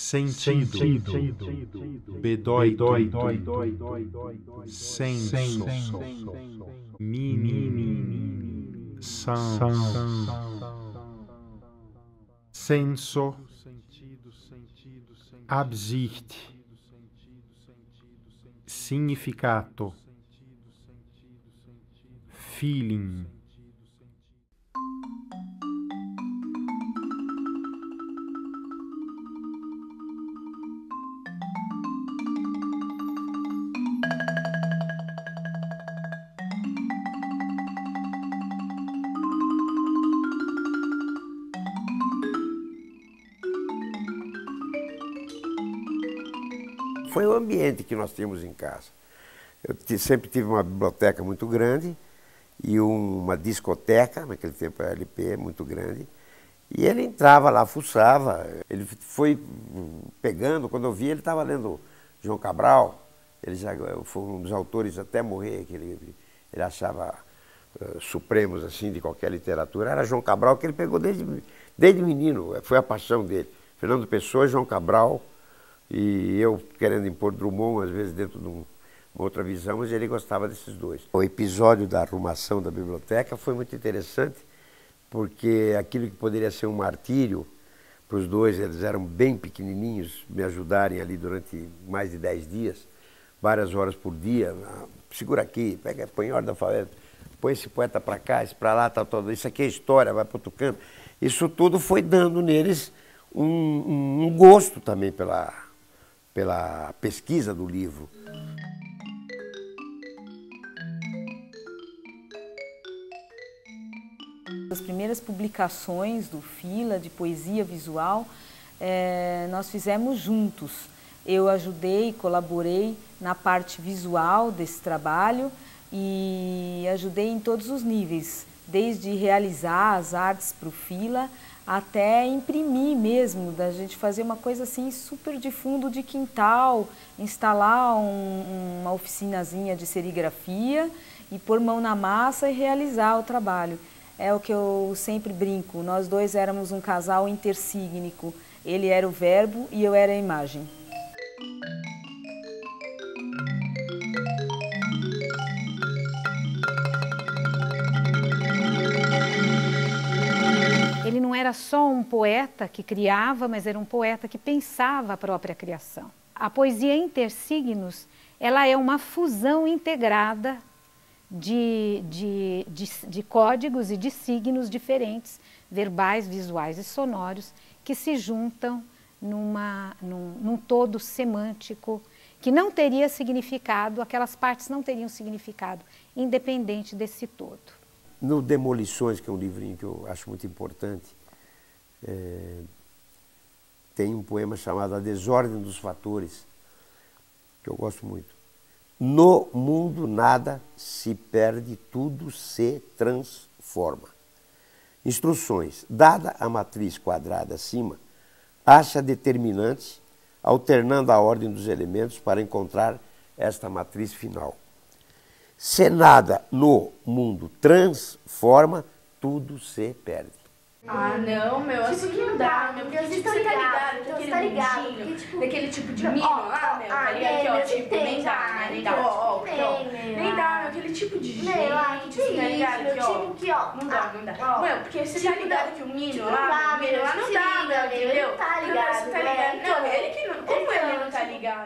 sentido, bedoito, senso, mini, senso, Absicht, significato, feeling. Foi o ambiente que nós tínhamos em casa. Eu sempre tive uma biblioteca muito grande e uma discoteca, naquele tempo a LP, muito grande. E ele entrava lá, fuçava. Ele foi pegando, quando eu vi, ele estava lendo João Cabral. Ele já foi um dos autores até morrer, que ele achava supremos assim de qualquer literatura. Era João Cabral, que ele pegou desde menino, foi a paixão dele. Fernando Pessoa, João Cabral. E eu querendo impor Drummond, às vezes dentro de uma outra visão, mas ele gostava desses dois. O episódio da arrumação da biblioteca foi muito interessante, porque aquilo que poderia ser um martírio para os dois, eles eram bem pequenininhos, me ajudarem ali durante mais de 10 dias, várias horas por dia. Segura aqui, pega, põe em ordem alfabética, põe esse poeta para cá, esse para lá, tal, isso aqui é história, vai para outro canto. Isso tudo foi dando neles um gosto também pela pesquisa do livro. As primeiras publicações do Fila, de poesia visual, nós fizemos juntos. Eu ajudei, colaborei na parte visual desse trabalho e ajudei em todos os níveis, desde realizar as artes para o Fila, até imprimir mesmo, da gente fazer uma coisa assim super de fundo de quintal, instalar uma oficinazinha de serigrafia e pôr mão na massa e realizar o trabalho. É o que eu sempre brinco, nós dois éramos um casal intersígnico, ele era o verbo e eu era a imagem. Ele não era só um poeta que criava, mas era um poeta que pensava a própria criação. A poesia intersignos, ela é uma fusão integrada de códigos e de signos diferentes, verbais, visuais e sonoros, que se juntam num todo semântico que não teria significado, aquelas partes não teriam significado, independente desse todo. No Demolições, que é um livrinho que eu acho muito importante, tem um poema chamado A Desordem dos Fatores, que eu gosto muito. No mundo nada se perde, tudo se transforma. Instruções. Dada a matriz quadrada acima, acha determinante, alternando a ordem dos elementos para encontrar esta matriz final. Se nada no mundo transforma, tudo se perde. Ah, não, meu, assim que não dá, meu, porque você tá ligado, daquele tipo de mimo, meu, tá ligado, que ó, tipo, nem dá, né, nem dá, ó, nem dá, meu, aquele tipo de gente, tá ligado, que ó, não dá, meu, porque você tá ligado que o mino lá, não dá, meu, entendeu? Tá ligado, não, ele que não, como ele não tá ligado?